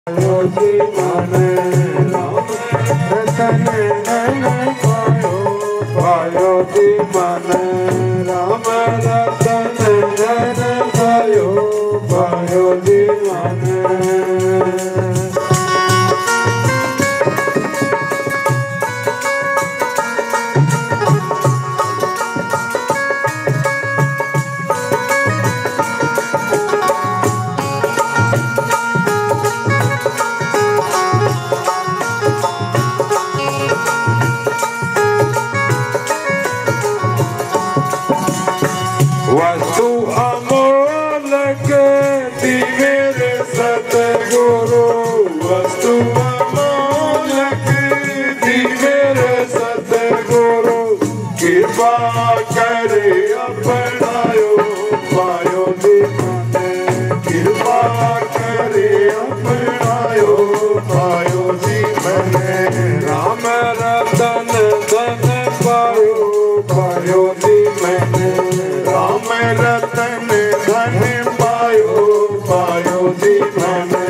वस्तु अमोलक दी मेरे सतगुरु, वस्तु अमोलक दी मेरे सतगुरु, कृपा करे अपनायो पायो दी मने, कृपा करे अपनायो पायो दी मने, राम रतन धन पायो पायो दी मने, राम रतन धन पायो पायो दी मने।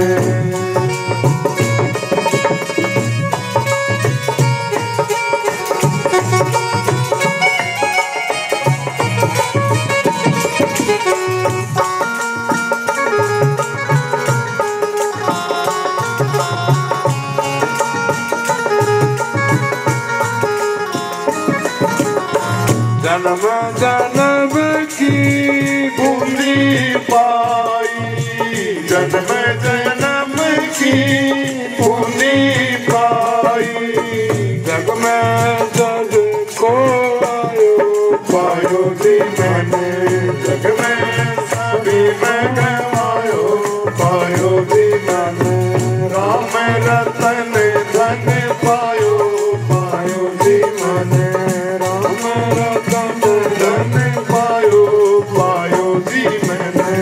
जन्म जन्म की बूंदी पाई, जन्म जन्म की बूंदी पाई, जग में जग को आयो पायो दी मैंने, जग में सभी में गवायो पायो दी मैंने, राम रतन धन पायो पायो दी मैंने, राम रतन धन पायो पायो दी मैंने।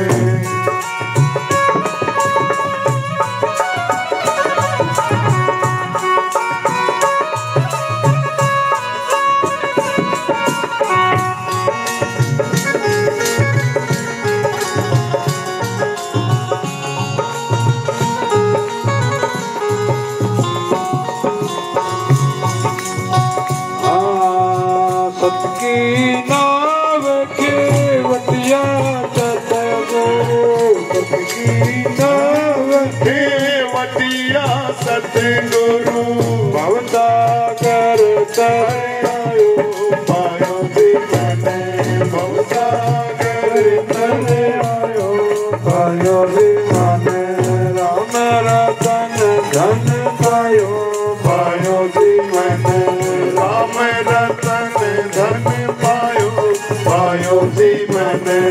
सतकी नाव के वटिया सतगुरु, सतकी नाव के वटिया सतगुरु, भवसागर तरायो पायो दी मने, भवसागर तरायो पायो दी मने, राम रतन धन पायो पायो दी मने, राम रतन धन पायो पायो दी मने।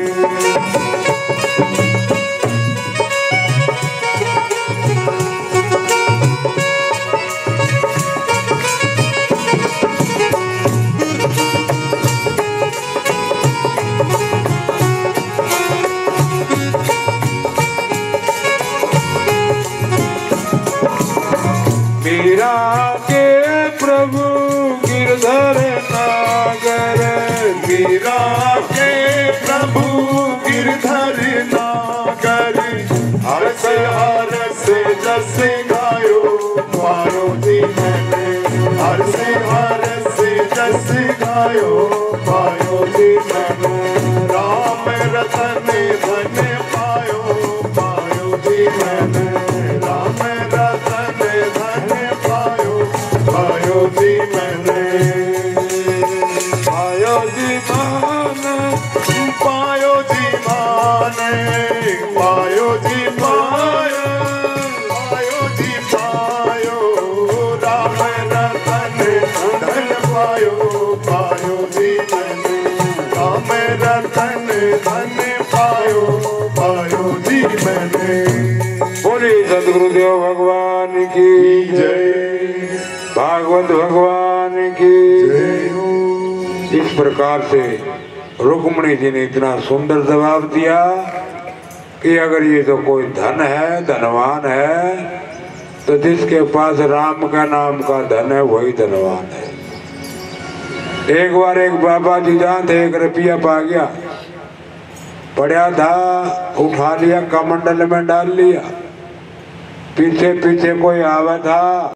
मीरा के प्रभु गिरधर नागर, मीरा के प्रभु गिरधर नागर, हर से जस गायो पायो दी मैंने, हर से जस गायो पायो दी मैंने, राम रतन धन पायो पायो दी मैंने, राम रतन धन पायो पायो दी मैंने, पायो दी माने पायो दी माने, पायो दी पायो पायो दी पायो, राम रतन धन पायो पायो दी मैंने, राम रतन धन पायो पायो दी मैंने। बोली सदगुरुदेव भगवान की जय, भागवत भगवान की जय। इस प्रकार से रुक्मणी जी ने इतना सुंदर जवाब दिया कि अगर ये तो कोई धन है, धनवान है, तो जिसके पास राम का नाम का धन है वही धनवान है। एक बार एक बाबा जी जान थे, 1 रुपया पा गया, पड़ा था, उठा लिया, कमंडल में डाल लिया, पीछे पीछे कोई आवे था।